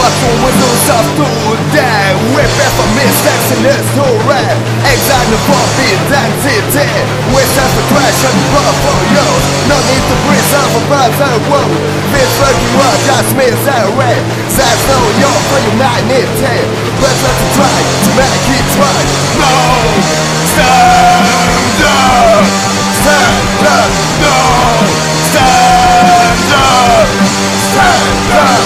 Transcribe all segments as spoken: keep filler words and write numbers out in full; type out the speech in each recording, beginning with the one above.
what's on whistles of today. Repair for mistakes in this whole rap. Exile for identity. With self-aggression, but for yours. No need to preserve a brother world. This fucking world just misery. There's no young for humanity. But let's try to make it right. No! Stand up! Stand up! No! Stand up! Stand up!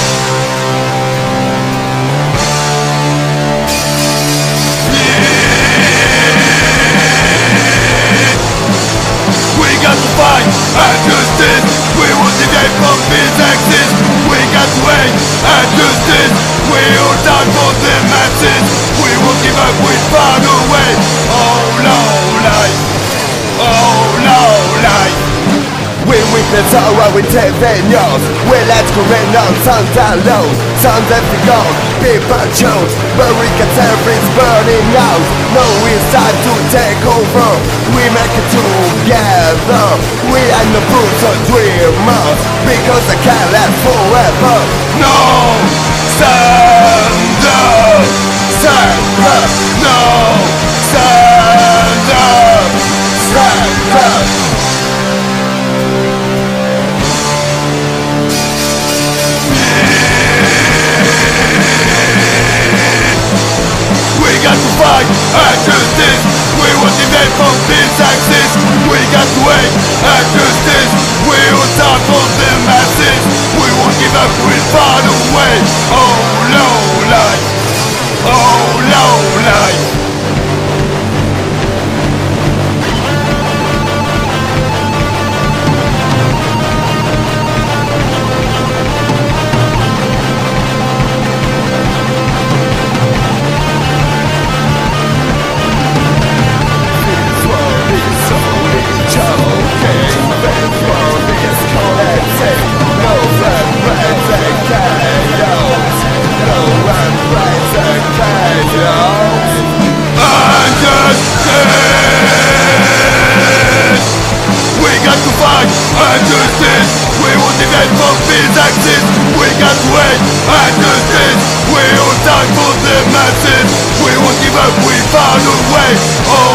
We got to fight and justice. We won't deviate from this axis. We got to hate and justice. We all die for the masses. We won't give up, we found a way. Oh low life, oh low life. We witness all our interventions. We let correct on some down low. Some left to go, people chose. Barricades is burning out. No, it's time to take over. We make it together. We are the brutes of dreamers. Because I can't last forever. No! Stand up! Stand up! No! Stand up! Stand up! We got to fight and justice. We won't deviate from this axis. We got to hate and justice. We will die for the masses. We won't give up, we'll find a way. Oh low life, oh low life. We got to hate and justice. We all die for the masses. We won't give up, we found a way. Oh